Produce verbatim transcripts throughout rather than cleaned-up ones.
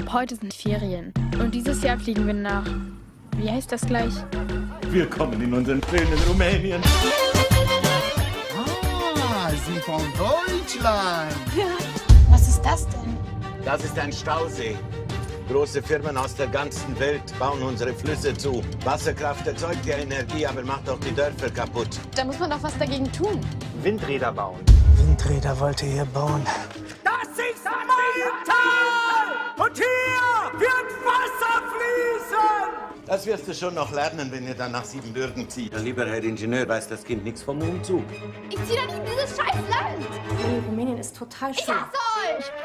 Ab heute sind Ferien. Und dieses Jahr fliegen wir nach... Wie heißt das gleich? Willkommen in unseren schönen Rumänien. Ah, Sie von Deutschland. Ja. Was ist das denn? Das ist ein Stausee. Große Firmen aus der ganzen Welt bauen unsere Flüsse zu. Wasserkraft erzeugt ja Energie, aber macht auch die Dörfer kaputt. Da muss man doch was dagegen tun. Windräder bauen. Windräder wollte ihr bauen. Das ist mein Tal! Und hier wird Wasser fließen! Das wirst du schon noch lernen, wenn ihr dann nach Siebenbürgen zieht. Lieber Herr Ingenieur, weiß das Kind nichts vom Umzug. Ich ziehe doch nicht in dieses scheiß Land! Hey, Rumänien ist total schön. Ich hasse euch!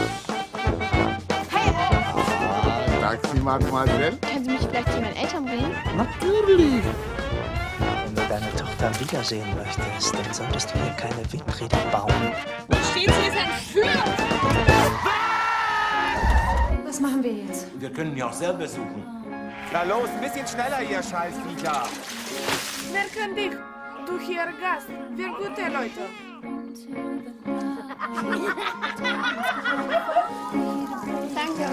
Taxi, Mademoiselle. Können Sie mich vielleicht zu meinen Eltern bringen? Natürlich. Wenn du deine Tochter wiedersehen möchtest, dann solltest du hier keine Windräder bauen. Stehen Sie, ist entführt! Was machen wir jetzt? Wir können ja auch selber suchen. Na los, ein bisschen schneller, ihr Scheißviecher. Merken dich, du hier Gast. Wir gute Leute. Danke.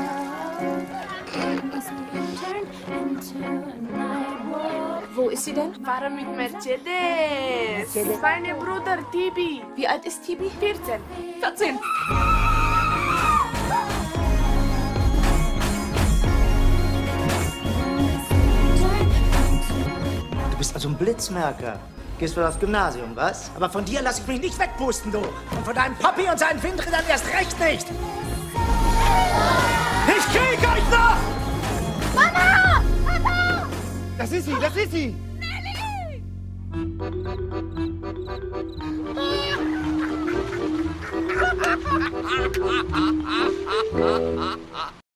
Wo ist sie denn? Fahren mit Mercedes. Mein Bruder Tibi. Wie alt ist Tibi? vierzehn. vierzehn. Du bist also ein Blitzmerker. Gehst wohl aufs Gymnasium, was? Aber von dir lass ich mich nicht wegpusten, du. Und von deinem Papi und seinen Windrädern erst recht nicht. Ich krieg euch noch! Mama! Papa! Das ist sie, das ist sie. Nelly!